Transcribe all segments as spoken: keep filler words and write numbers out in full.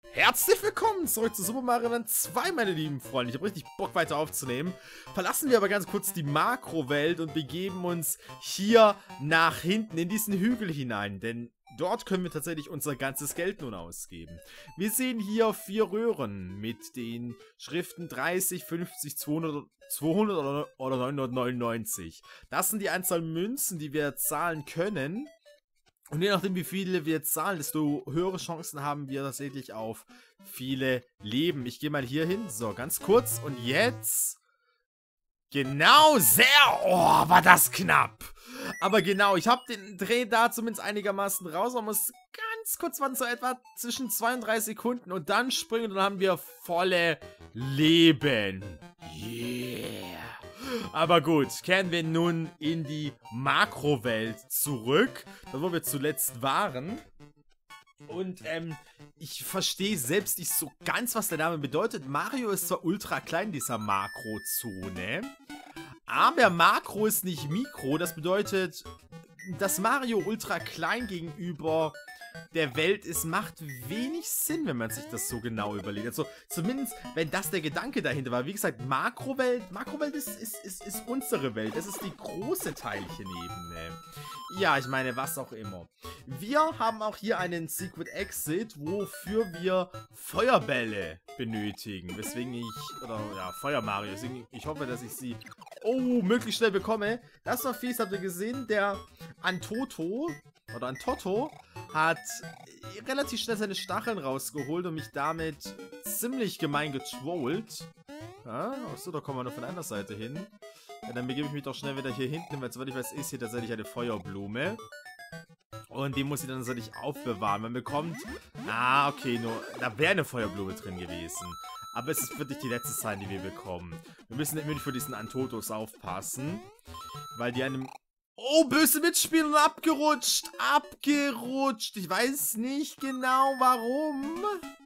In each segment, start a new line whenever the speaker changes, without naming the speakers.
Herzlich willkommen zurück zu Super Mario Land zwei, meine lieben Freunde. Ich habe richtig Bock, weiter aufzunehmen. Verlassen wir aber ganz kurz die Makrowelt und begeben uns hier nach hinten in diesen Hügel hinein. Denn dort können wir tatsächlich unser ganzes Geld nun ausgeben. Wir sehen hier vier Röhren mit den Schriften dreißig, fünfzig, zweihundert, zweihundert oder neunhundertneunundneunzig. Das sind die Anzahl Münzen, die wir zahlen können. Und je nachdem, wie viele wir zahlen, desto höhere Chancen haben wir tatsächlich auf viele Leben. Ich gehe mal hier hin. So, ganz kurz. Und jetzt... Genau, sehr... Oh, war das knapp. Aber genau, ich habe den Dreh da zumindest einigermaßen raus. Man muss ganz kurz warten, so etwa zwischen zwei und drei Sekunden. Und dann springen und dann haben wir volle Leben. Yeah. Aber gut, kehren wir nun in die Makrowelt zurück, da wo wir zuletzt waren. Und ähm, ich verstehe selbst nicht so ganz, was der Name bedeutet. Mario ist zwar ultra klein, dieser Makrozone, aber Makro ist nicht Mikro. Das bedeutet, dass Mario ultra klein gegenüber der Welt ist, macht wenig Sinn, wenn man sich das so genau überlegt. Also zumindest, wenn das der Gedanke dahinter war. Wie gesagt, Makrowelt, Makrowelt ist, ist, ist, ist unsere Welt. Das ist die große Teilchenebene. Ja, ich meine, was auch immer. Wir haben auch hier einen Secret Exit, wofür wir Feuerbälle benötigen. Weswegen ich, oder ja, Feuer Mario. Deswegen, ich hoffe, dass ich sie, oh, möglichst schnell bekomme. Das war fies, habt ihr gesehen? Der Antoto, oder Antotto, hat relativ schnell seine Stacheln rausgeholt und mich damit ziemlich gemein getrollt. Ja, achso, da kommen wir nur von einer Seite hin. Ja, dann begebe ich mich doch schnell wieder hier hinten, weil soweit ich weiß, ist hier tatsächlich eine Feuerblume. Und die muss ich dann tatsächlich aufbewahren. Man bekommt... Ah, okay, nur... Da wäre eine Feuerblume drin gewesen. Aber es wird nicht die letzte sein, die wir bekommen. Wir müssen nämlich für diesen Antotos aufpassen. Weil die einem... Oh, böse Mitspieler und abgerutscht. Abgerutscht. Ich weiß nicht genau warum.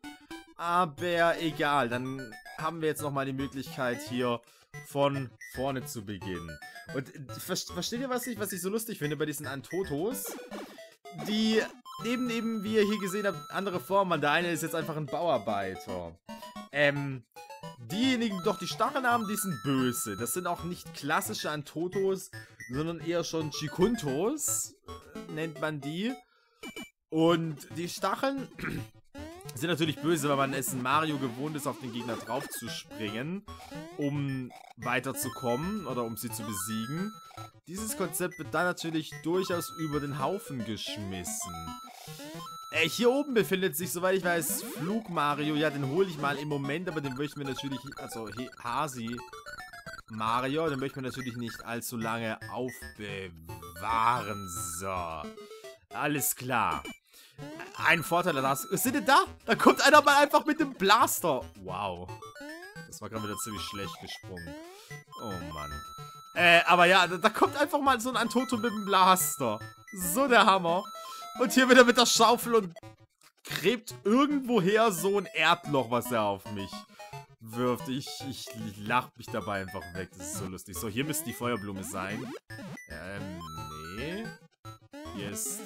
Aber egal. Dann haben wir jetzt nochmal die Möglichkeit hier von vorne zu beginnen. Und versteht ihr, was ich, was ich so lustig finde bei diesen Antotos? Die neben eben, wie ihr hier gesehen habt, andere Formen. Der eine ist jetzt einfach ein Bauarbeiter. Ähm... Diejenigen, die doch die Stacheln haben, die sind böse. Das sind auch nicht klassische Antotos, sondern eher schon Chikuntos, nennt man die. Und die Stacheln sind natürlich böse, weil man es in Mario gewohnt ist, auf den Gegner drauf zu springen, um weiterzukommen oder um sie zu besiegen. Dieses Konzept wird dann natürlich durchaus über den Haufen geschmissen. Äh, hier oben befindet sich, soweit ich weiß, Flug Mario. Ja, den hole ich mal im Moment, aber den möchten wir natürlich, also Hasi Mario, den möchten wir natürlich nicht allzu lange aufbewahren. So, alles klar. Ein Vorteil da. Seht ihr da? Da kommt einer mal einfach mit dem Blaster. Wow. Das war gerade wieder ziemlich schlecht gesprungen. Oh Mann. Äh, aber ja, da, da kommt einfach mal so ein Antoto mit dem Blaster. So der Hammer. Und hier wieder mit der Schaufel und gräbt irgendwoher so ein Erdloch, was er auf mich wirft. Ich, ich lach mich dabei einfach weg. Das ist so lustig. So, hier müsste die Feuerblume sein. Ähm, nee. Hier ist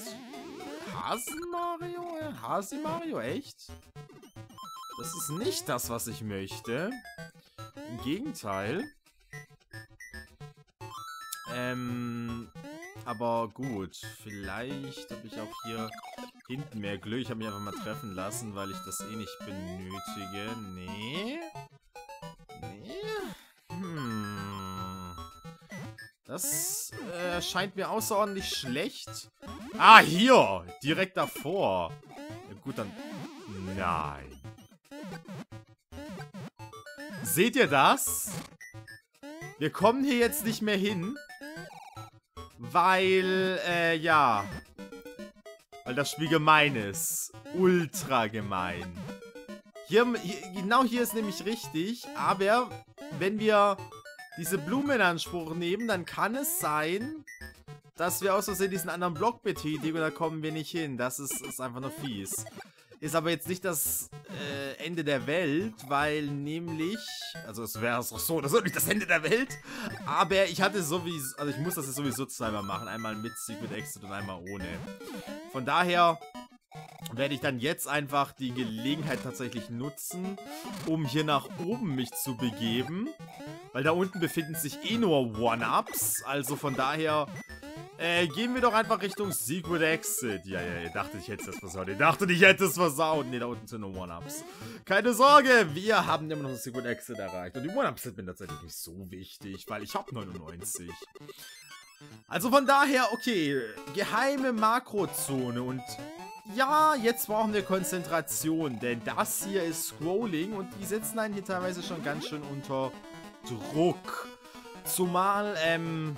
Hasen-Mario? Hasi-Mario, echt? Das ist nicht das, was ich möchte. Im Gegenteil. Ähm... Aber gut, vielleicht habe ich auch hier hinten mehr Glück. Ich habe mich einfach mal treffen lassen, weil ich das eh nicht benötige. Nee. Nee. Hm. Das äh, scheint mir außerordentlich schlecht. Ah, hier! Direkt davor. Ja, gut, dann... Nein. Seht ihr das? Wir kommen hier jetzt nicht mehr hin. Weil, äh, ja. Weil das Spiel gemein ist. Ultra gemein. Hier, hier, genau hier ist nämlich richtig. Aber wenn wir diese Blume in Anspruch nehmen, dann kann es sein, dass wir aus Versehen diesen anderen Block betätigen und da kommen wir nicht hin. Das ist, ist einfach nur fies. Ist aber jetzt nicht das äh, Ende der Welt, weil nämlich, also es wäre es doch so, das ist nicht das Ende der Welt, aber ich hatte sowieso, also ich muss das jetzt sowieso zweimal machen, einmal mit Secret Exit und einmal ohne. Von daher werde ich dann jetzt einfach die Gelegenheit tatsächlich nutzen, um hier nach oben mich zu begeben. Weil da unten befinden sich eh nur One-Ups. Also von daher äh, gehen wir doch einfach Richtung Secret Exit. Ja, ja, ihr dachtet, ich hätte es versaut. Ihr dachtet, ich hätte es versaut. Ne, da unten sind nur One-Ups. Keine Sorge, wir haben immer noch das Secret Exit erreicht. Und die One-Ups sind mir tatsächlich nicht so wichtig, weil ich habe neunundneunzig. Also von daher, okay, geheime Makrozone und ja, jetzt brauchen wir Konzentration, denn das hier ist Scrolling und die setzen einen hier teilweise schon ganz schön unter Druck. Zumal, ähm...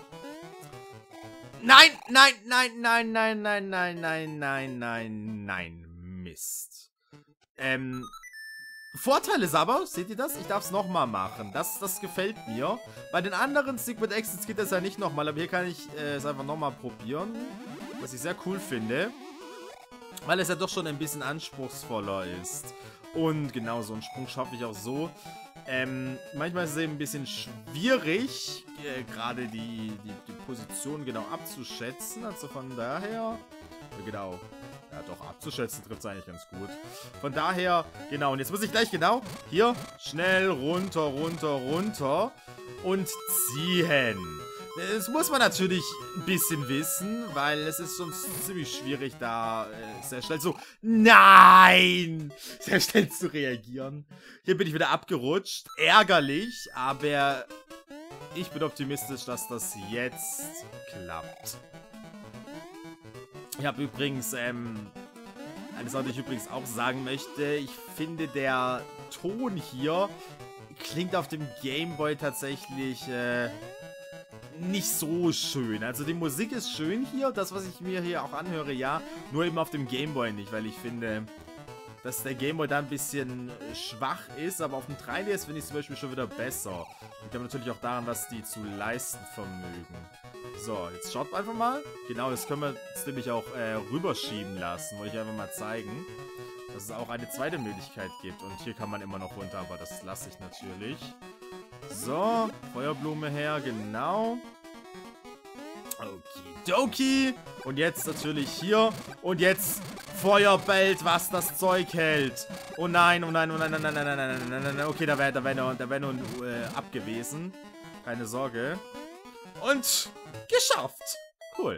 Nein, nein, nein, nein, nein, nein, nein, nein, nein, nein, nein, Mist. Ähm... Vorteil ist aber, seht ihr das? Ich darf es nochmal machen. Das, das gefällt mir. Bei den anderen Secret Exits geht das ja nicht nochmal, aber hier kann ich äh, es einfach nochmal probieren. Was ich sehr cool finde. Weil es ja doch schon ein bisschen anspruchsvoller ist. Und genau, so einen Sprung schaffe ich auch so. Ähm, manchmal ist es eben ein bisschen schwierig, äh, gerade die, die, die Position genau abzuschätzen. Also von daher, genau. Ja, doch, abzuschätzen trifft es eigentlich ganz gut. Von daher, genau, und jetzt muss ich gleich genau hier schnell runter, runter, runter und ziehen. Das muss man natürlich ein bisschen wissen, weil es ist sonst ziemlich schwierig, da äh, sehr schnell so, nein, sehr schnell zu reagieren. Hier bin ich wieder abgerutscht, ärgerlich, aber ich bin optimistisch, dass das jetzt klappt. Ich habe übrigens, ähm, eine Sache, die ich übrigens auch sagen möchte, ich finde, der Ton hier klingt auf dem Gameboy tatsächlich, äh, nicht so schön. Also die Musik ist schön hier, das, was ich mir hier auch anhöre, ja, nur eben auf dem Gameboy nicht, weil ich finde, dass der Gameboy da ein bisschen schwach ist, aber auf dem drei D S finde ich es zum Beispiel schon wieder besser. Liegt aber natürlich auch daran, was die zu leisten vermögen. So, jetzt schaut einfach mal. Genau, das können wir jetzt nämlich auch äh, rüberschieben lassen, wollte ich einfach mal zeigen, dass es auch eine zweite Möglichkeit gibt. Und hier kann man immer noch runter, aber das lasse ich natürlich. So, Feuerblume her, genau. Okidoki. Und jetzt natürlich hier. Und jetzt Feuerbelt, was das Zeug hält. Oh nein, oh nein, oh nein, nein, nein, nein, nein, nein, nein, nein, nein. Okay, da wäre da wär noch, da wär noch äh, ab gewesen. Keine Sorge. Und geschafft. Cool.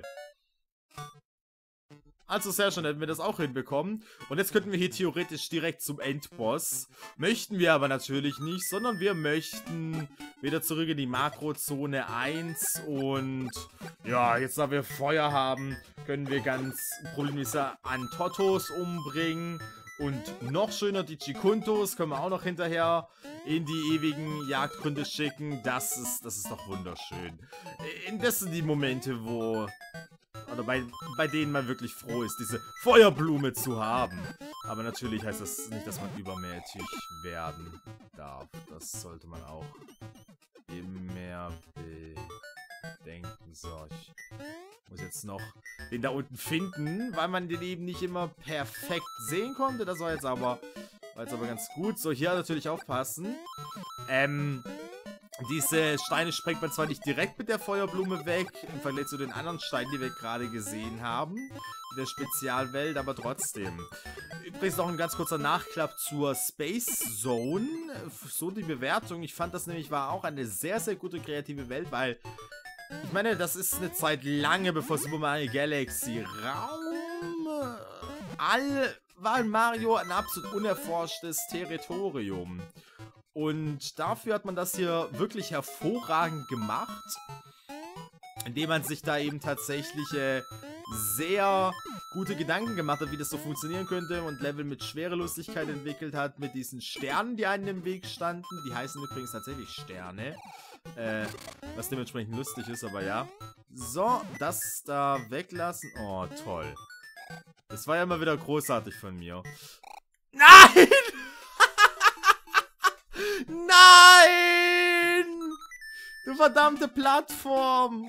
Also sehr schön, hätten wir das auch hinbekommen. Und jetzt könnten wir hier theoretisch direkt zum Endboss. Möchten wir aber natürlich nicht, sondern wir möchten wieder zurück in die Makrozone eins. Und ja, jetzt da wir Feuer haben, können wir ganz problemlos Antotos umbringen. Und noch schöner die Chikuntos können wir auch noch hinterher in die ewigen Jagdgründe schicken. Das ist, das ist doch wunderschön. Das sind die Momente, wo... Oder bei, bei denen man wirklich froh ist, diese Feuerblume zu haben. Aber natürlich heißt das nicht, dass man übermäßig werden darf. Das sollte man auch immer bedenken. So, ich muss jetzt noch den da unten finden, weil man den eben nicht immer perfekt sehen konnte. Das war jetzt aber, war jetzt aber ganz gut. So, hier natürlich aufpassen. Ähm... Diese Steine sprengt man zwar nicht direkt mit der Feuerblume weg, im Vergleich zu den anderen Steinen, die wir gerade gesehen haben, in der Spezialwelt, aber trotzdem. Übrigens noch ein ganz kurzer Nachklapp zur Space Zone, so die Bewertung. Ich fand das nämlich war auch eine sehr, sehr gute kreative Welt, weil, ich meine, das ist eine Zeit lange bevor Super Mario Galaxy Raum, all war in Mario ein absolut unerforschtes Territorium. Und dafür hat man das hier wirklich hervorragend gemacht, indem man sich da eben tatsächlich äh, sehr gute Gedanken gemacht hat, wie das so funktionieren könnte und Level mit Schwerelosigkeit entwickelt hat, mit diesen Sternen, die einem im Weg standen. Die heißen übrigens tatsächlich Sterne, äh, was dementsprechend lustig ist, aber ja. So, das da weglassen. Oh, toll. Das war ja mal wieder großartig von mir. Nein! Nein! Du verdammte Plattform!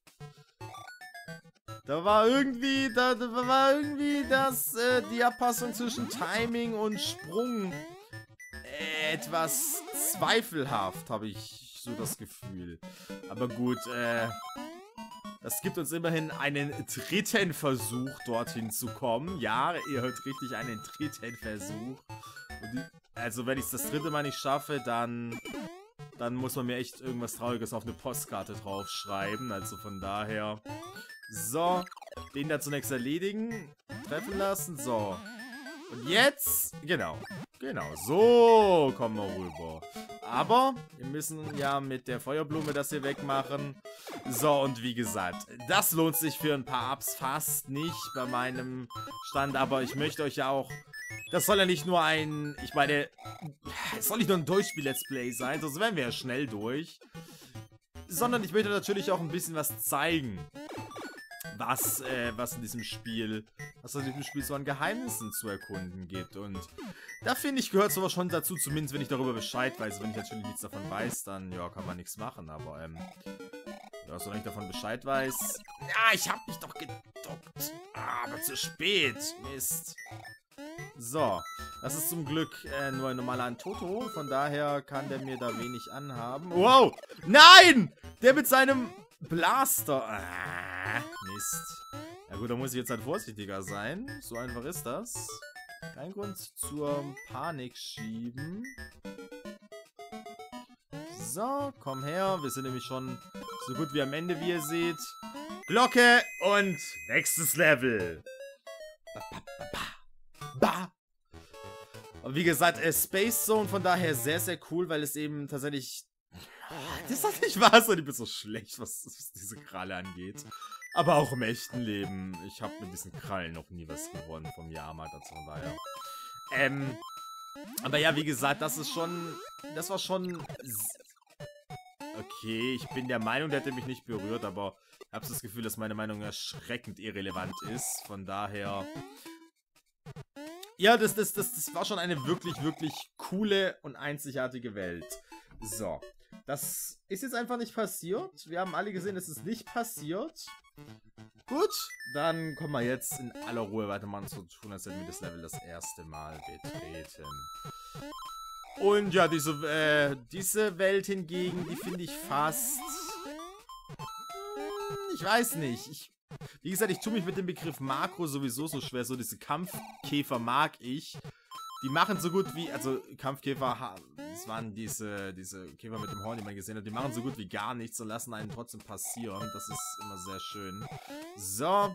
Da war irgendwie, da, da war irgendwie das, äh, die Abpassung zwischen Timing und Sprung äh, etwas zweifelhaft, habe ich so das Gefühl. Aber gut, äh, Das gibt uns immerhin einen dritten Versuch, dorthin zu kommen. Ja, ihr hört richtig, einen dritten Versuch. Die, also wenn ich es das dritte Mal nicht schaffe, dann, dann muss man mir echt irgendwas Trauriges auf eine Postkarte draufschreiben. Also von daher... So, den da zunächst erledigen. Treffen lassen, so. Und jetzt, genau, genau, so kommen wir rüber. Aber wir müssen ja mit der Feuerblume das hier wegmachen. So, und wie gesagt, das lohnt sich für ein paar Ups fast nicht bei meinem Stand. Aber ich möchte euch ja auch, das soll ja nicht nur ein, ich meine, es soll nicht nur ein Durchspiel-Let's Play sein, sonst wären wir ja schnell durch. Sondern ich möchte natürlich auch ein bisschen was zeigen. Was, äh, was in diesem Spiel, was in diesem Spiel so an Geheimnissen zu erkunden gibt. Und da finde ich, gehört sowas schon dazu, zumindest wenn ich darüber Bescheid weiß. Wenn ich natürlich nichts davon weiß, dann, ja, kann man nichts machen. Aber, ähm, ja, solange ich davon Bescheid weiß. Ja, ich hab mich doch geduckt. Ah, aber zu spät. Mist. So, das ist zum Glück äh, nur ein normaler Antoto. Von daher kann der mir da wenig anhaben. Wow! Nein! Der mit seinem Blaster. Ah, Mist. Ja gut, da muss ich jetzt halt vorsichtiger sein. So einfach ist das. Kein Grund zur Panik schieben. So, komm her. Wir sind nämlich schon so gut wie am Ende, wie ihr seht. Glocke und nächstes Level. Ba, ba, ba, ba. Ba. Und wie gesagt, äh, Space Zone von daher sehr, sehr cool, weil es eben tatsächlich... Das ist doch nicht wahr, ich bin so schlecht, was, was diese Kralle angeht. Aber auch im echten Leben. Ich habe mit diesen Krallen noch nie was gewonnen vom Jahrmarkt, also von daher. Ähm, aber ja, wie gesagt, das ist schon, das war schon... Okay, ich bin der Meinung, der hätte mich nicht berührt, aber ich habe das Gefühl, dass meine Meinung erschreckend irrelevant ist. Von daher... Ja, das, das, das, das war schon eine wirklich, wirklich coole und einzigartige Welt. So. Das ist jetzt einfach nicht passiert. Wir haben alle gesehen, es ist nicht passiert. Gut, dann kommen wir jetzt in aller Ruhe weitermachen, so tun, als hätten wir das Level das erste Mal betreten. Und ja, diese, äh, diese Welt hingegen, die finde ich fast... Ich weiß nicht. Ich, wie gesagt, ich tue mich mit dem Begriff Makro sowieso so schwer. So diese Kampfkäfer mag ich. Die machen so gut wie, also Kampfkäfer, das waren diese, diese Käfer mit dem Horn, die man gesehen hat, die machen so gut wie gar nichts und lassen einen trotzdem passieren. Das ist immer sehr schön. So.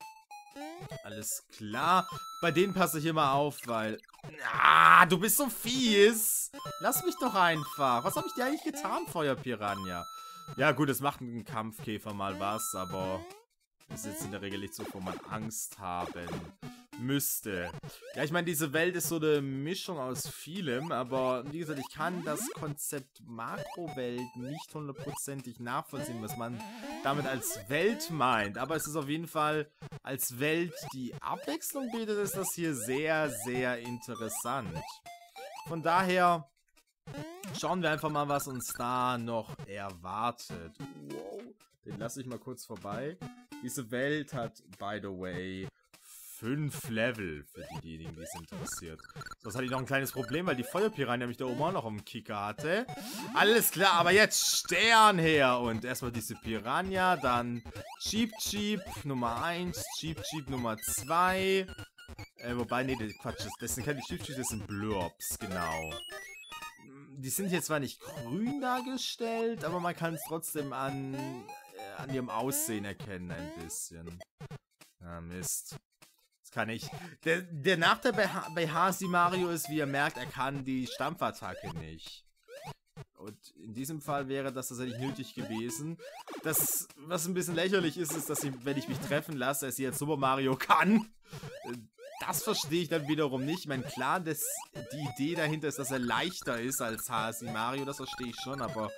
Alles klar. Bei denen passe ich immer auf, weil... Ah, du bist so fies. Lass mich doch einfach. Was habe ich dir eigentlich getan, Feuerpiranha? Ja gut, es macht ein Kampfkäfer mal was, aber... Das ist jetzt in der Regel nicht so, wo man Angst haben müsste. Ja, ich meine, diese Welt ist so eine Mischung aus vielem, aber wie gesagt, ich kann das Konzept Makrowelt nicht hundertprozentig nachvollziehen, was man damit als Welt meint. Aber es ist auf jeden Fall als Welt, die Abwechslung bietet, ist das hier sehr, sehr interessant. Von daher schauen wir einfach mal, was uns da noch erwartet. Wow, den lasse ich mal kurz vorbei. Diese Welt hat, by the way, fünf Level für diejenigen, die es interessiert. So, jetzt hatte ich noch ein kleines Problem, weil die Feuerpiranha mich da oben auch noch im Kicker hatte. Alles klar, aber jetzt Stern her. Und erstmal diese Piranha, dann Cheep Cheep Nummer eins, Cheep Cheep Nummer zwei. Äh, wobei, nee, das, Quatsch, das, das sind keine Cheep Cheep, das sind Blurbs, genau. Die sind hier zwar nicht grün dargestellt, aber man kann es trotzdem an... an ihrem Aussehen erkennen ein bisschen. Ah, Mist. Das kann ich. Der, der Nachteil bei, ha bei Hasi-Mario ist, wie ihr merkt, er kann die Stampfattacke nicht. Und in diesem Fall wäre das tatsächlich nötig gewesen. Das, was ein bisschen lächerlich ist, ist, dass ich, wenn ich mich treffen lasse, er sie jetzt Super Mario kann. Das verstehe ich dann wiederum nicht. Ich meine, klar, das, die Idee dahinter ist, dass er leichter ist als Hasi-Mario, das verstehe ich schon, aber...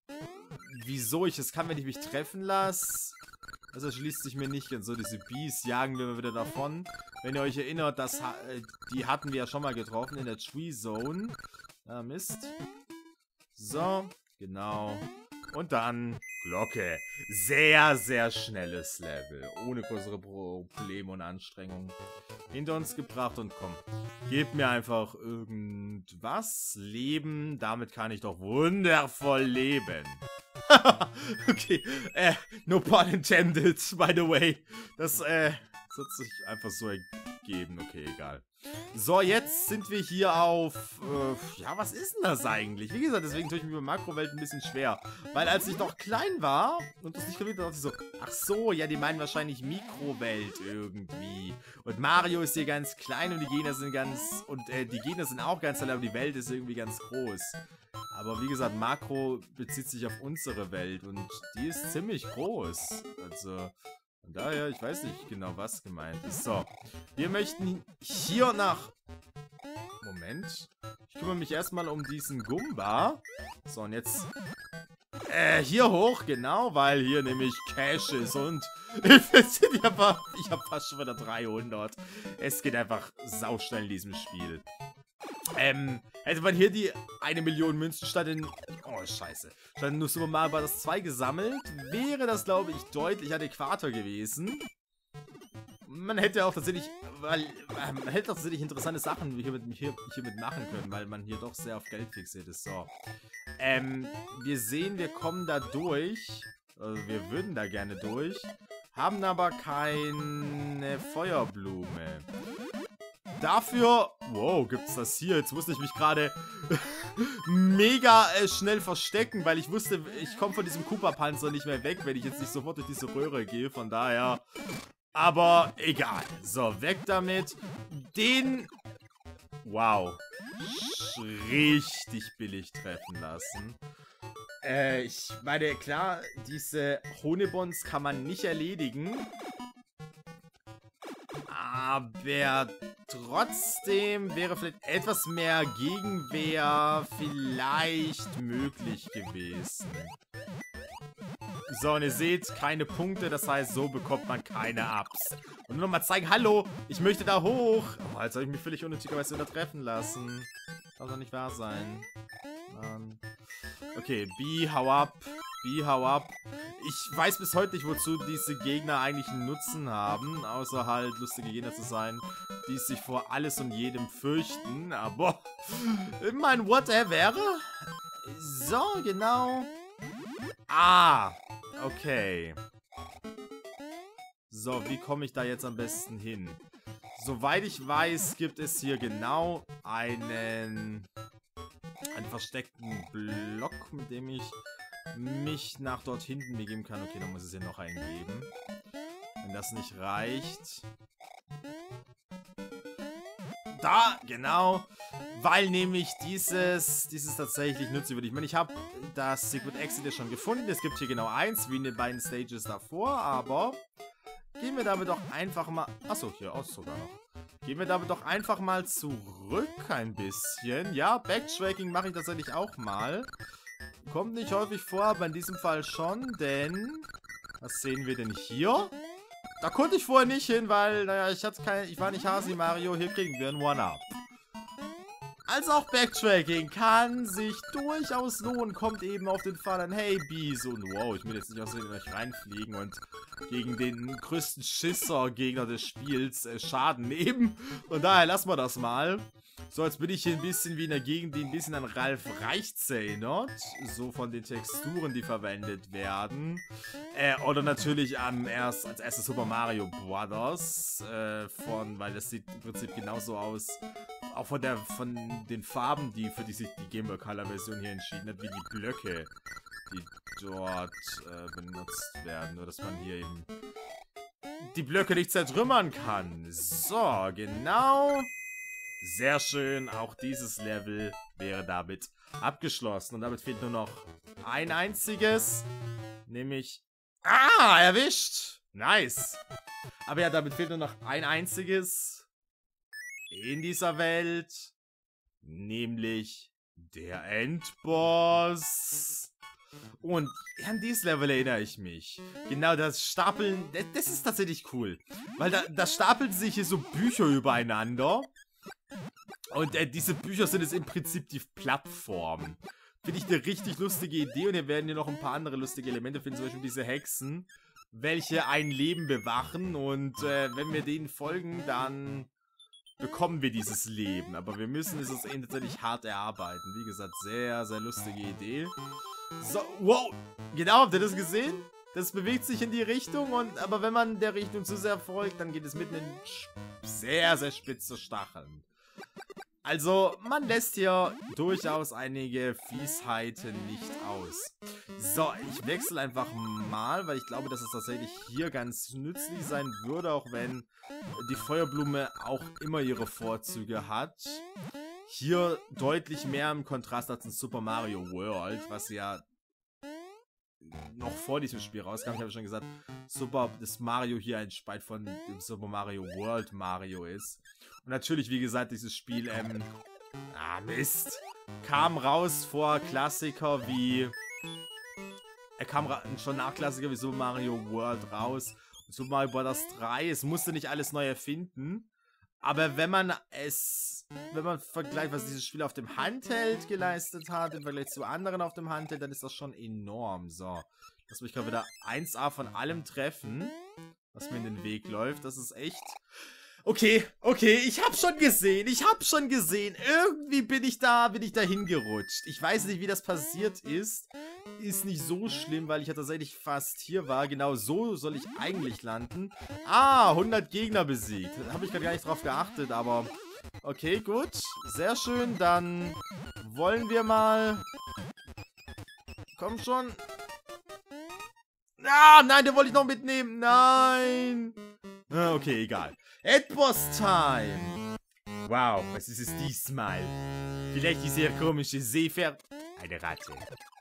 Wieso ich es kann, wenn ich mich treffen lasse? Das erschließt sich mir nicht ganz so. Diese Bees jagen wir mal wieder davon. Wenn ihr euch erinnert, das ha die hatten wir ja schon mal getroffen in der Tree Zone. Ah, Mist. So, genau. Und dann Glocke. Sehr, sehr schnelles Level. Ohne größere Probleme und Anstrengungen hinter uns gebracht. Und komm, gebt mir einfach irgendwas. Leben. Damit kann ich doch wundervoll leben. Okay, äh, no pun intended, by the way. Das, äh, das hat sich einfach so ergeben. Okay, egal. So, jetzt sind wir hier auf, äh, ja, was ist denn das eigentlich? Wie gesagt, deswegen tue ich mich mit Makrowelt ein bisschen schwer. Weil als ich noch klein war und das nicht kapiert habe, dachte ich so, ach so, ja, die meinen wahrscheinlich Mikrowelt irgendwie. Und Mario ist hier ganz klein und die Gegner sind ganz, und äh, die Gegner sind auch ganz klein, aber die Welt ist irgendwie ganz groß. Aber wie gesagt, Makro bezieht sich auf unsere Welt und die ist ziemlich groß. Also, von daher, ich weiß nicht genau, was gemeint ist. So, wir möchten hier nach... Moment. Ich kümmere mich erstmal um diesen Goomba. So, und jetzt... Äh, hier hoch, genau, weil hier nämlich Cash ist und... ich habe hab fast schon wieder dreihundert. Es geht einfach sauschnell in diesem Spiel. Ähm, hätte man hier die eine Million Münzen statt in... Oh, scheiße. Statt in nur Super Mario Bros. zwei gesammelt, wäre das, glaube ich, deutlich adäquater gewesen. Man hätte auch tatsächlich... Weil, man hätte auch tatsächlich interessante Sachen hier mit, hier, hier mit machen können, weil man hier doch sehr auf Geld fixiert ist. So. Ähm, wir sehen, wir kommen da durch. Also, wir würden da gerne durch. Haben aber keine Feuerblume. Dafür, wow, gibt's das hier? Jetzt musste ich mich gerade mega äh, schnell verstecken, weil ich wusste, ich komme von diesem Koopa-Panzer nicht mehr weg, wenn ich jetzt nicht sofort durch diese Röhre gehe, von daher. Aber egal. So, weg damit. Den, wow, richtig billig treffen lassen. Äh, ich meine, klar, diese Honebons kann man nicht erledigen. Aber trotzdem wäre vielleicht etwas mehr Gegenwehr vielleicht möglich gewesen. So, und ihr seht, keine Punkte, das heißt, so bekommt man keine Ups. Und nur nochmal zeigen, hallo, ich möchte da hoch. Oh, jetzt habe ich mich völlig unnötigerweise übertreffen lassen. Darf doch nicht wahr sein. Mann. Okay, B, hau ab. B, hau ab. Ich weiß bis heute nicht, wozu diese Gegner eigentlich einen Nutzen haben, außer halt lustige Gegner zu sein, die sich vor alles und jedem fürchten, aber mein whatever. So, genau. Ah, okay. So, wie komme ich da jetzt am besten hin? Soweit ich weiß, gibt es hier genau einen, einen versteckten Block, mit dem ich mich nach dort hinten begeben kann. Okay, dann muss ich es hier noch eingeben. Wenn das nicht reicht. Da, genau. Weil nämlich dieses, dieses tatsächlich nützlich wird. Ich meine, ich habe das Secret Exit ja schon gefunden. Es gibt hier genau eins, wie in den beiden Stages davor, aber gehen wir damit doch einfach mal... Achso, hier aus sogar noch. Gehen wir damit doch einfach mal zurück ein bisschen. Ja, Backtracking mache ich tatsächlich auch mal. Kommt nicht häufig vor, aber in diesem Fall schon, denn... Was sehen wir denn hier? Da konnte ich vorher nicht hin, weil, naja, ich hatte keine, ich war nicht Hasi Mario, hier kriegen wir ein One-Up. Also auch Backtracking kann sich durchaus lohnen, kommt eben auf den Fall an, hey Bees, und wow, ich will jetzt nicht aus den euch reinfliegen und gegen den größten Schisser-Gegner des Spiels äh, Schaden nehmen. Und daher lassen wir das mal. So, jetzt bin ich hier ein bisschen wie in der Gegend, die ein bisschen an Ralf Reichts erinnert. So von den Texturen, die verwendet werden. Äh, oder natürlich am erst, als erstes Super Mario Brothers. Äh, von, weil das sieht im Prinzip genauso aus. Auch von der, von den Farben, die für die sich die Game Boy Color Version hier entschieden hat, wie die Blöcke, die dort äh, benutzt werden. Nur, dass man hier eben die Blöcke nicht zertrümmern kann. So, genau. Sehr schön, auch dieses Level wäre damit abgeschlossen. Und damit fehlt nur noch ein einziges, nämlich... Ah, erwischt! Nice! Aber ja, damit fehlt nur noch ein einziges in dieser Welt, nämlich der Endboss. Und an dieses Level erinnere ich mich. Genau, das Stapeln, das ist tatsächlich cool. Weil da, da stapeln sich hier so Bücher übereinander. Und äh, diese Bücher sind jetzt im Prinzip die Plattform. Finde ich eine richtig lustige Idee. Und hier werden hier noch ein paar andere lustige Elemente finden. Zum Beispiel diese Hexen, welche ein Leben bewachen. Und äh, wenn wir denen folgen, dann bekommen wir dieses Leben. Aber wir müssen es uns eben tatsächlich hart erarbeiten. Wie gesagt, sehr, sehr lustige Idee. So, wow. Genau, habt ihr das gesehen? Das bewegt sich in die Richtung. Und aber wenn man der Richtung zu sehr folgt, dann geht es mitten in sehr, sehr spitze Stacheln. Also, man lässt hier durchaus einige Fiesheiten nicht aus. So, ich wechsle einfach mal, weil ich glaube, dass es tatsächlich hier ganz nützlich sein würde, auch wenn die Feuerblume auch immer ihre Vorzüge hat. Hier deutlich mehr im Kontrast als in Super Mario World, was ja noch vor diesem Spiel rauskam. Ich habe schon gesagt, Super, dass Mario hier ein Spalt von dem Super Mario World Mario ist. Und natürlich, wie gesagt, dieses Spiel, ähm, ah, Mist, kam raus vor Klassiker wie, er kam schon nach Klassiker wie Super Mario World raus. Und Super Mario Bros. drei, es musste nicht alles neu erfinden. Aber wenn man es, wenn man vergleicht, was dieses Spiel auf dem Handheld geleistet hat, im Vergleich zu anderen auf dem Handheld, dann ist das schon enorm. So, lass mich gerade wieder eins A von allem treffen, was mir in den Weg läuft. Das ist echt... Okay, okay, ich hab schon gesehen, ich hab schon gesehen. Irgendwie bin ich da, bin ich da hingerutscht. Ich weiß nicht, wie das passiert ist. Ist nicht so schlimm, weil ich ja tatsächlich fast hier war. Genau so soll ich eigentlich landen. Ah, hundert Gegner besiegt. Da habe ich gerade gar nicht drauf geachtet, aber... Okay, gut. Sehr schön, dann wollen wir mal... Komm schon. Ah, nein, den wollte ich noch mitnehmen. Nein. Ah, okay, egal. Endboss Time. Wow, was ist es diesmal? Vielleicht die sehr komische Seepferd. Eine Ratte.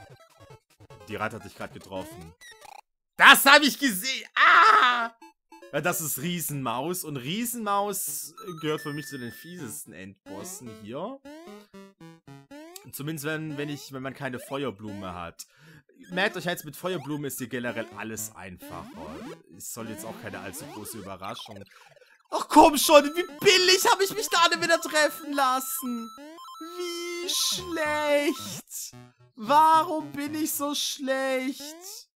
Die Ratte hat dich gerade getroffen. Das habe ich gesehen. Ah! Ja, das ist Riesenmaus. Und Riesenmaus gehört für mich zu den fiesesten Endbossen hier. Zumindest wenn, wenn, ich, wenn man keine Feuerblume hat. Merkt euch jetzt, mit Feuerblume ist hier generell alles einfacher. Es soll jetzt auch keine allzu große Überraschung. Ach komm schon, wie billig habe ich mich gerade wieder treffen lassen. Wie schlecht. Warum bin ich so schlecht?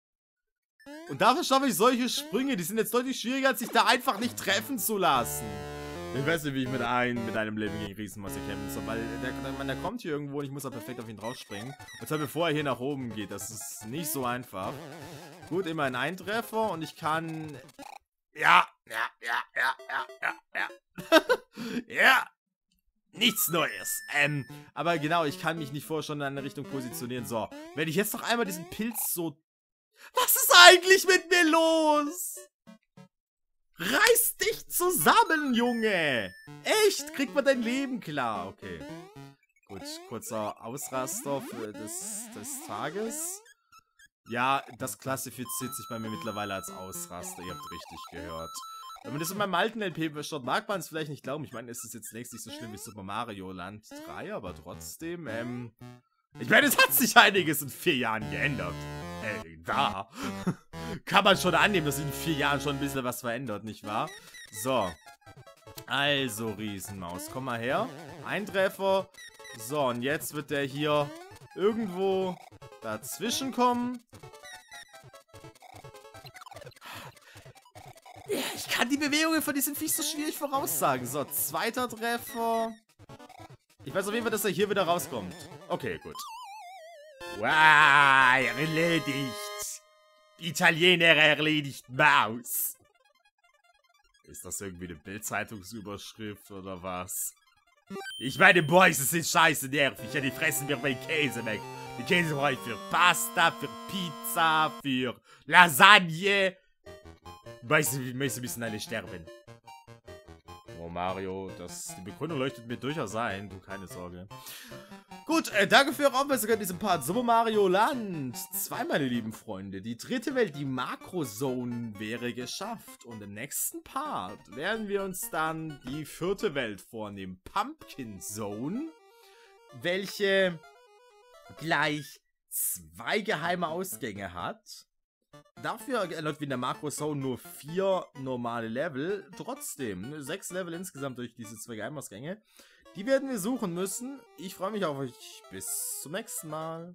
Und dafür schaffe ich solche Sprünge. Die sind jetzt deutlich schwieriger, als sich da einfach nicht treffen zu lassen. Ich weiß nicht, wie ich mit, ein, mit einem Leben gegen Riesenmasse kämpfen soll, weil der, der, der kommt hier irgendwo und ich muss da perfekt auf ihn draufspringen. Und zwar bevor er hier nach oben geht. Das ist nicht so einfach. Gut, immer ein Eintreffer und ich kann... Ja, ja, ja, ja, ja, ja, ja. Ja, nichts Neues. Ähm, aber genau, ich kann mich nicht vorher schon in eine Richtung positionieren. So, wenn ich jetzt noch einmal diesen Pilz so... Was ist eigentlich mit mir los? Reiß dich zusammen, Junge! Echt? Kriegt man dein Leben klar? Okay. Gut, kurzer Ausraster für des, des Tages. Ja, das klassifiziert sich bei mir mittlerweile als Ausraster. Ihr habt richtig gehört. Wenn man das in meinem alten L P schaut, mag man es vielleicht nicht glauben. Ich meine, es ist jetzt längst nicht so schlimm wie Super Mario Land drei, aber trotzdem, ähm... Ich meine, es hat sich einiges in vier Jahren geändert. Äh, da. Kann man schon annehmen, dass sich in vier Jahren schon ein bisschen was verändert, nicht wahr? So. Also, Riesenmaus, komm mal her. Ein Treffer. So, und jetzt wird der hier irgendwo dazwischen kommen. Ich kann die Bewegungen von diesem Viech so schwierig voraussagen. So, zweiter Treffer. Ich weiß auf jeden Fall, dass er hier wieder rauskommt. Okay, gut. Wow, erledigt. Italiener erledigt Maus. Ist das irgendwie eine Bild-Zeitungsüberschrift oder was? Ich meine, Boys, es ist scheiße nervig. Ja, die fressen mir meinen Käse weg. Den Käse brauche ich für Pasta, für Pizza, für Lasagne. Weißt du, wie möchtest du ein bisschen alle sterben? Oh, Mario, das, die Begründung leuchtet mir durchaus ein. Du, keine Sorge. Gut, äh, danke für eure Aufmerksamkeit in diesem Part Super Mario Land zwei, meine lieben Freunde. Die dritte Welt, die Makro-Zone, wäre geschafft. Und im nächsten Part werden wir uns dann die vierte Welt vornehmen. Pumpkin Zone, welche gleich zwei geheime Ausgänge hat. Dafür erläutert wie in der Makro-Zone nur vier normale Level. Trotzdem, sechs Level insgesamt durch diese zwei Geheimausgänge. Die werden wir suchen müssen. Ich freue mich auf euch. Bis zum nächsten Mal.